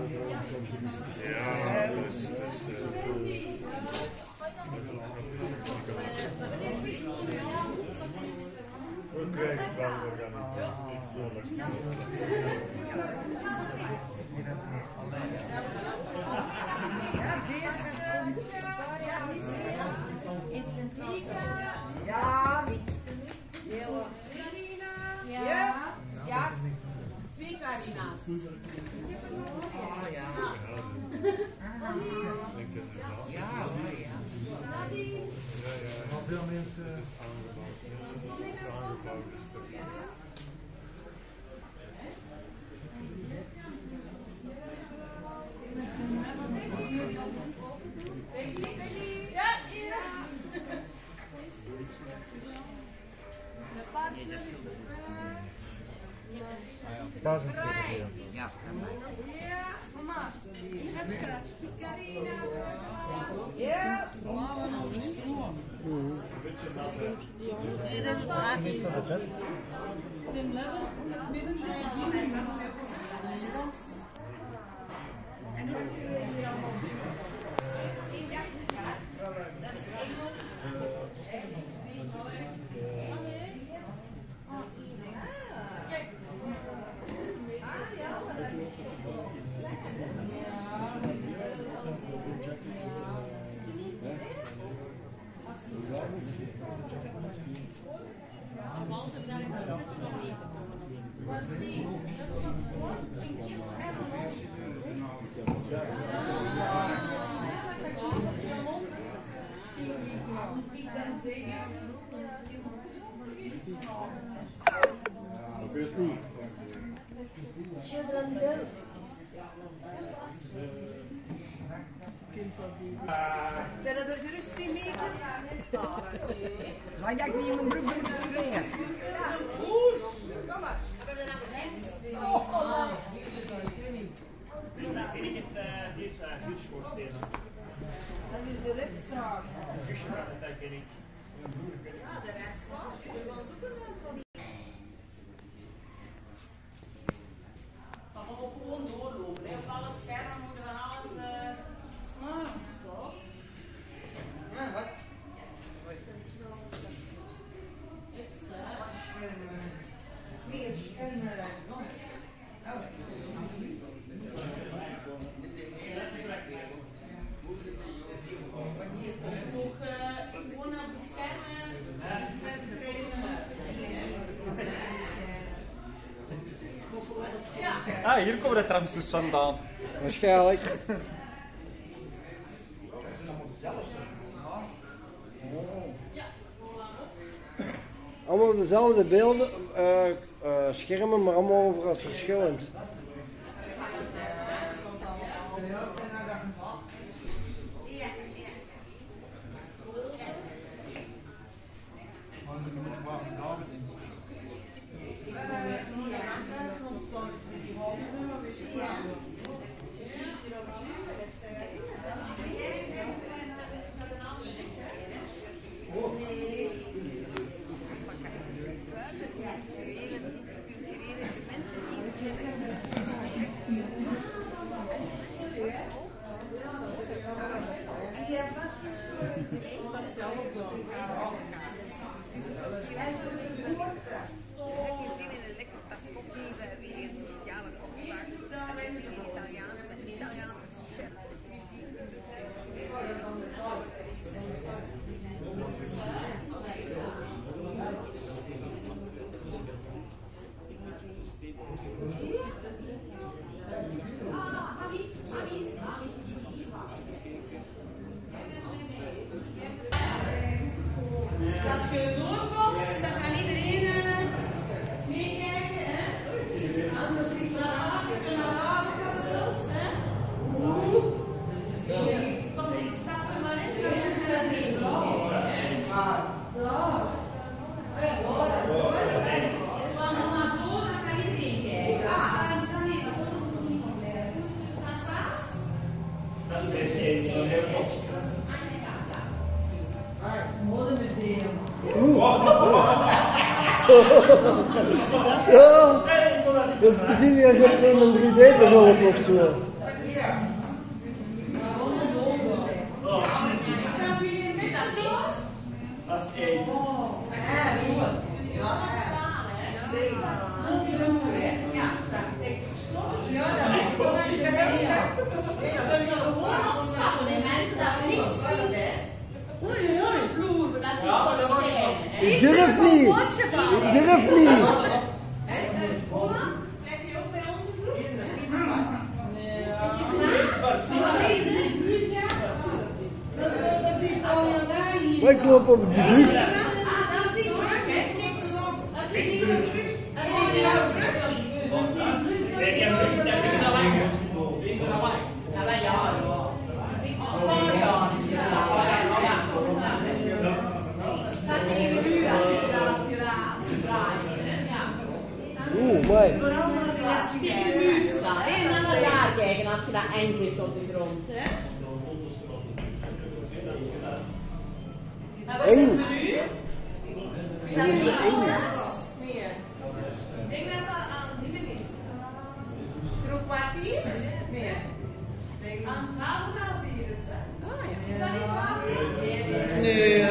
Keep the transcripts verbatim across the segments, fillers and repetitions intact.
Ja, dus het is... We krijgen het wel Ja. Ja. Ja. Wie Carina's? Ah ja. Ja, ja. Maar veel mensen aangebouwd. Aangebouwd is het. Dat is een keer. Ja. Ja, mama. Je hebt kras. Carina. Ja. Nee, dat is waar. Niet van de bed. Tim Levin, midden Zijn er gerust in mee? Maar jij niet mijn broek doen springen. Kom maar. Vind ik het hier schoorsteen? Dat is de redstraat. Dat ken ik. Ja, de redstraat. Je wil zoeken. Maar we mogen gewoon doorlopen. Op alle schermen moeten we alles... Ah, zo. Ja, wat? Meer schermen. Gewoon naar de schermen. Ah, hier komen de tramsters vandaan. Waarschijnlijk. Allemaal dezelfde beelden, uh, uh, schermen, maar allemaal overal verschillend. Ja, dat is precies als je een drie D-bril of zo. Ik durf niet. Ik durf niet. Maar ik loop op de brug. Oeh, mooi. Vooral als je tegen de muur staat. En naar elkaar kijken als je dat eindelijk op de grond. Hè? En wat Eén. zitten we nu? Is dat niet alles? Nee. Ik denk dat dat aan dingen is. Groep kwartier? Nee. Aan tafel gaan zie je het, hè? Ah ja. Is dat niet waar? Nee.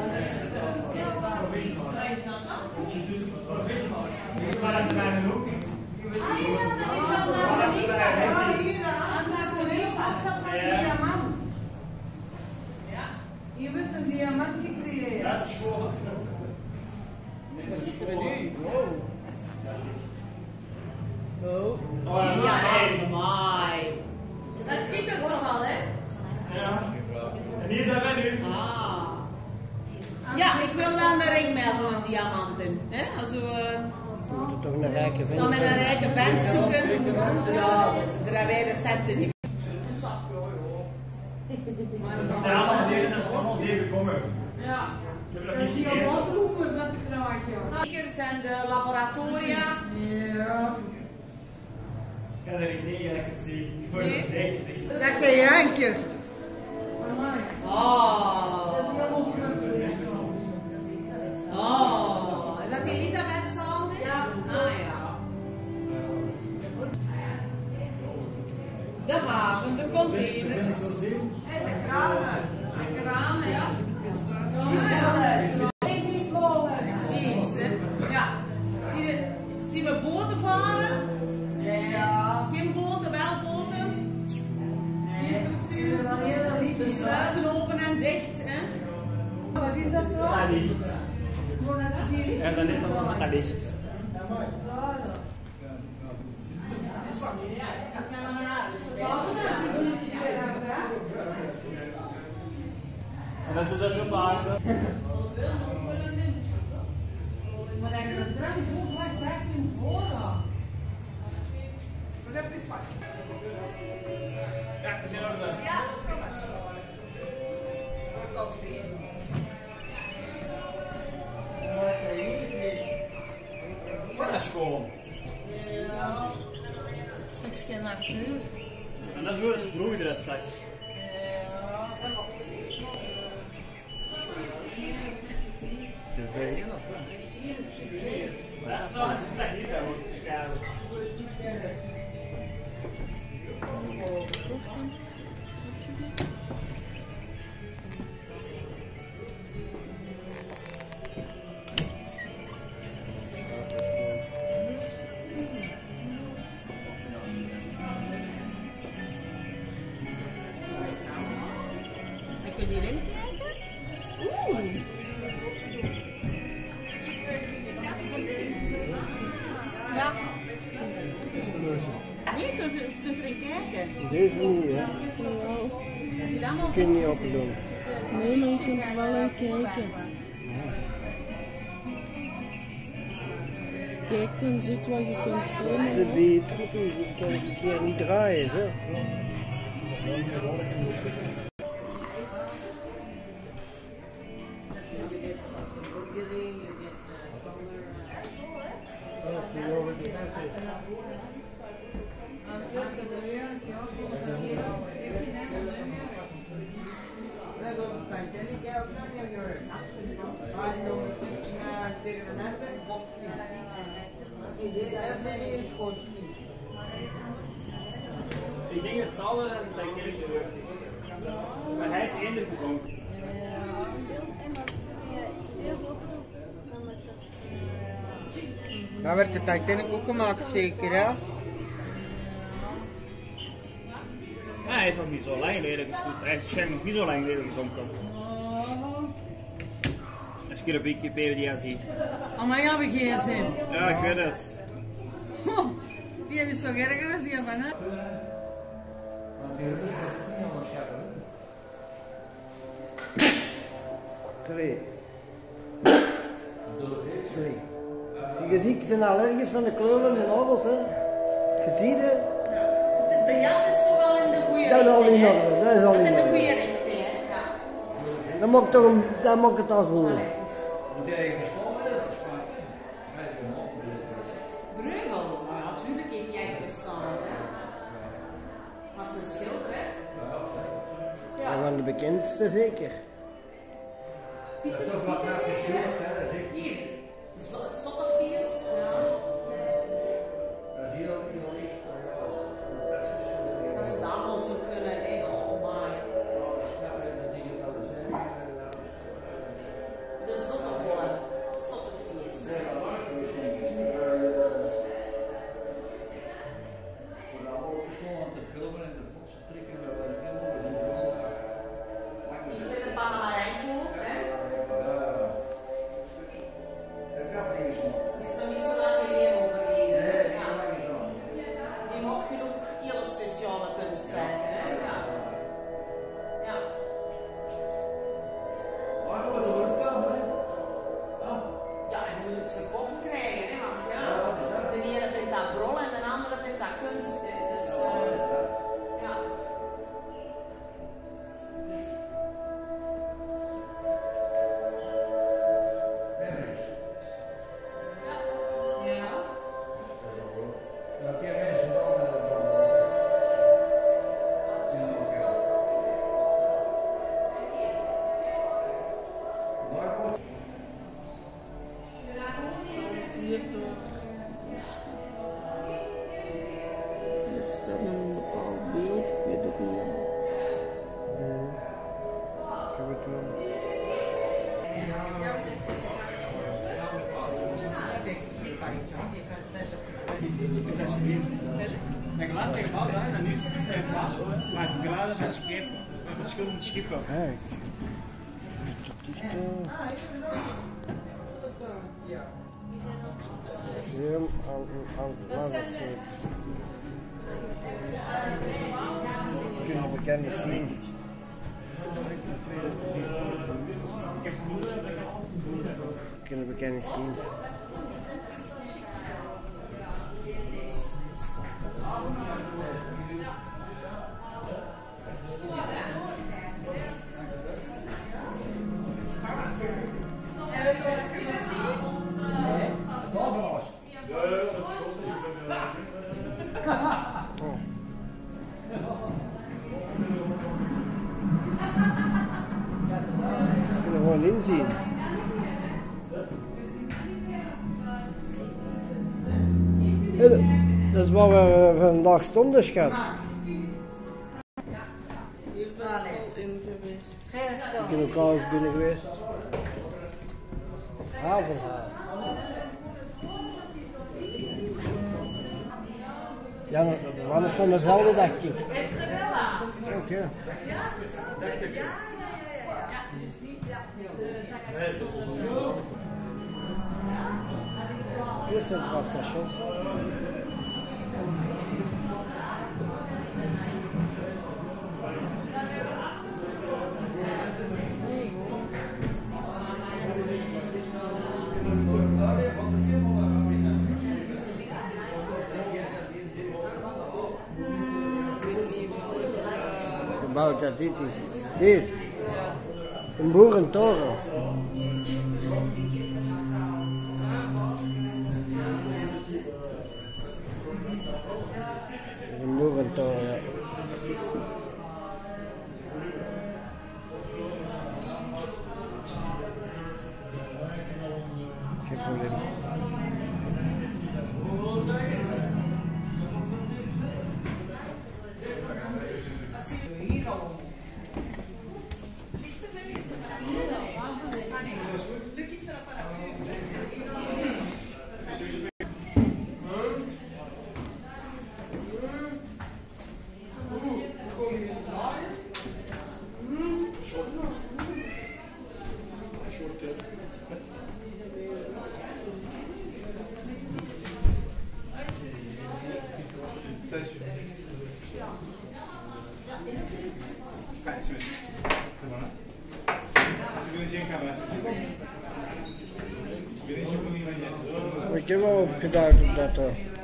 Wat is dat dan? Maar dat zijn we ook. Ah ja, dat is wel naar de link. Aan tafel diamant. Ja. Je bent een diamant gecreëerd. Dat is gewoon. Waar zitten we nu? Oh, Ja, mooi. Dat schiet ook nog wel, hè? ja. En hier zijn wij nu. Ah. Ja, ik wil wel een ring met zo'n diamanten. Hè? Also, uh, We moeten toch een rijke vent dan met een zijn. rijke vent zoeken. Ja, daar hebben wij de centen niet. Ze zijn allemaal zeer, dat is allemaal zeer gekomen. Ja. Ik heb dat Dat niet is hier gegeven. op vroeger wat ik krijg, joh. Hier zijn de laboratoria. Ja. Ik kan er niet tegen dat ik het zie. Ik word er zeker tegen. Dat ga je eindjes. Oh. Dat is helemaal goed. Oh. Is dat Elisabeth Sanders? Ja. Ah ja. De haven, de containers. En de kranen. En kranen, ja. Ik niet mogen. Deze. Ja. Zien we, zien we boten varen? Ja. Geen boten, wel boten. Nee, we sturen dan heel lief. De sluizen open en dicht. Hè? Wat is dat nou? Dat ligt. Voor dat hier? Er zijn net nog wat dat ligt. En dat is er een paar. Maar dat je dat drank zo vaak weg kunt horen. Wat heb je zwart? Ja, we zijn er. Ja, kom maar. Wordt dat feest. Dat is gewoon. Ja. Stukje natuur. En dat is hoe het vroeger eruit zag. Ja. De vegen of wat? Ja, dat is echt niet dat wordt geschapen. Dan kun je hierin kijken. Oeh. Ja. Nee, je kunt, er- je kunt erin kijken. Deze niet, hè. Als je dat allemaal Kun je niet teksten open doen. zit. Nee, maar je kunt er wel in kijken. Kijk, dan ziet wat je kunt filmen. Ze weet, je kan een keer niet draaien, zo. Ik denk hetzelfde dat bij Kerk gebeurd is. Maar hij is eender gezonken. En dat heel veel Dan werd de Titanic ook gemaakt, zeker, ja? Ja, hij is nog niet zo lang geleden gestopt. Hij is waarschijnlijk nog niet zo lang geleden gezonken. Als je op Wikipedia ziet. Oh, maar jij hebt geen zin. Ja, ik weet het. Die is toch erger als je van, hè? Twee. Twee. Je ziet, ze zijn allergisch van de kleuren en de nagels, hè. Je ziet het. De, de jas is toch wel in de goede Dat is al richting, in hè? orde, dat is al Dat is in in de orde. goede richting, hè? Ja. Dan maakt toch een, dan maakt het al goed. Breugel, maar natuurlijk heeft hij bestaan, hè? Was een schilder, hè? En van de bekendste zeker. Hier, Zo- Zotterfeest, ja. Dat is daar al zo kunnen, hè? Oh, maar. De Zotterbollen, Zotterfeest. Die zit in Panamarenko, hè? Die is nog niet zo lang geleden overleden, hè? Ja. Die mocht hier ook hele speciale kunstwerken, hè? Ja. Ja. Ja, je moet het verkocht krijgen, hè? Want ja, de ene vindt dat brol en de andere vindt dat kunst, hè? Dus, uh, ja. Ja. Hier door. Er staat een bepaald beeld, ik weet het niet. Ik heb het wel. Ik heb dat gezien. Ik laat tegen bouw daar en nu is het bouw, maar ik geladen met schepen, met verschillende schepen. Kijk. Hier aan, aan het kunnen bekende zien. Kunnen bekende zien. We kunnen gewoon inzien. En dat is waar we vandaag stonden, schat. Hier ben ik al in geweest. We kunnen elkaar eens binnen geweest. Havenhaas. Ja, we waren van de velden, dacht ik. Oké. Okay. Hier is het strafstation. Gebouwd dat dit is. Dit. Een boerentoren. Een boerentoren, ja. Geen probleem. Ik heb wel opgeduid op dat. Uh.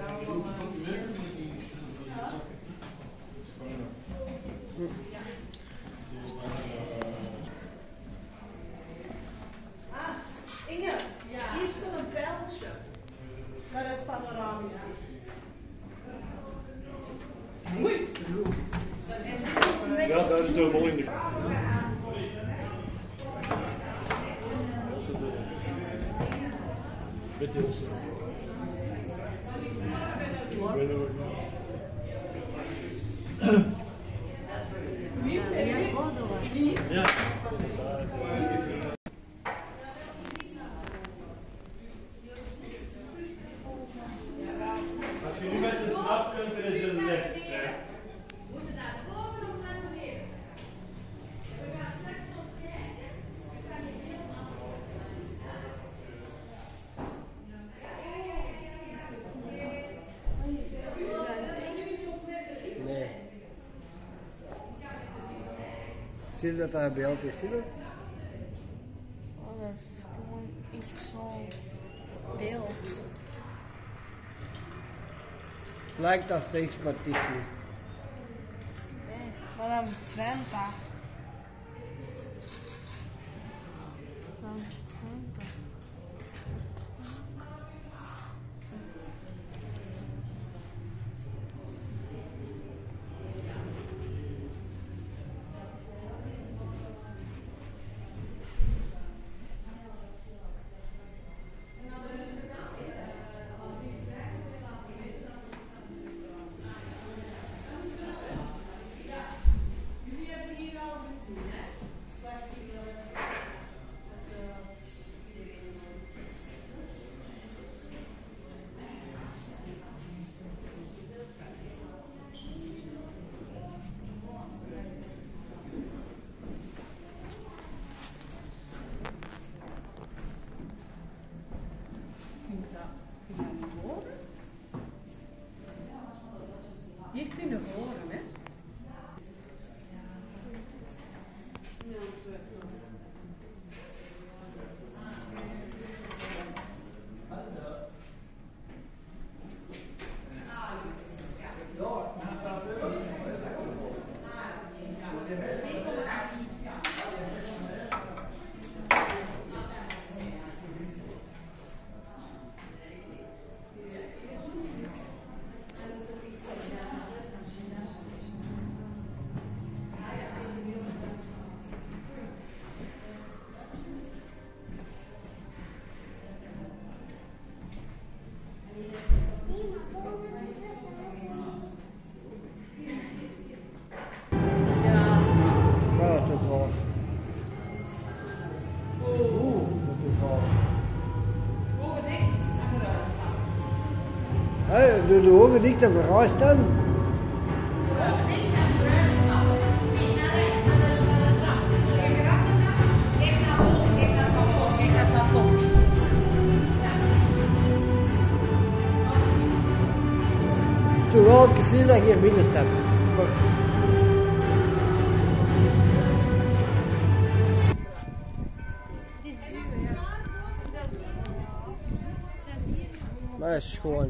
Ah, Inge, hier staat een pijltje naar het panoramisch zicht. Ja, dat is de volgende. Beetje rustig. Ik weet het niet. Ja. Als je nu met de trap kunt, er is een lift. Nee. Zie je dat daar beeld is? Zie je dat? Oh, dat is gewoon iets zo'n beeld. Het lijkt als steeds, maar het is niet. Nee, maar een trend daar. Een trend daar. Hier kunnen horen, hè? Ja, dat is wel. Oeh, dat is wel. Ogen dicht en vooruit staan. Hé, doe de ogen dicht en vooruit staan. Ogen dicht en vooruit stappen. Niet naar rechts, naar de, naar de trap. Dus je gaat kijk naar boven, kijk naar het plafond, kijk naar het plafond. Toen wel het gevoel dat je hier binnen stapt. Maar dat is schoon.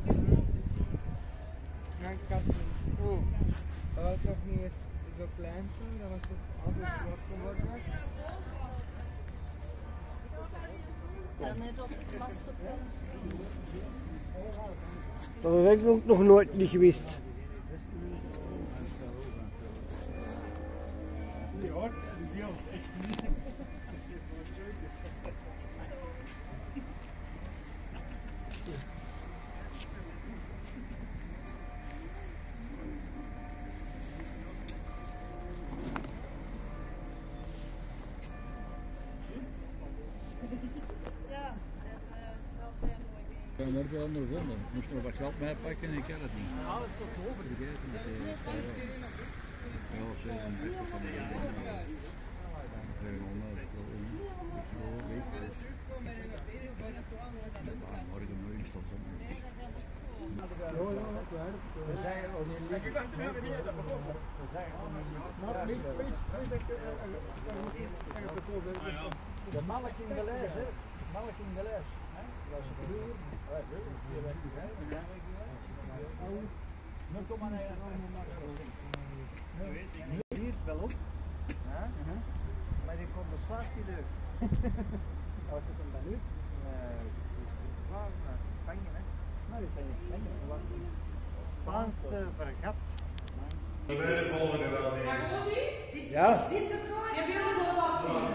Ja, ik had oh, dat was toch niet eens zo klein toen, dat was toch altijd wat geworden. Ja, net op het glas gekomen. Dat heb ik nog, nog nooit niet geweest. Ja, dat is heel echt niet. Ja, dat is wel andersom. Ik moest nog wat geld meepakken en ik had het niet. Ah, dat is toch over? Vergeten met de ja, zevenenveertig van de morgen morgen stond het. We zeggen ook niet lief. We zeggen ook niet lief. De melk in de les, hè? Melk in de les. Dat is het duur. Nu kom maar naar hier wel op. Maar die komt de slaat die dus. Als het hem dan nu? Waar? Spanje, hè? Maar die zijn in Spanje. Dat was een Spaanse vergat. Dat is volgende wel weer. Maar komt ie? Ja. Je wil er nog wat.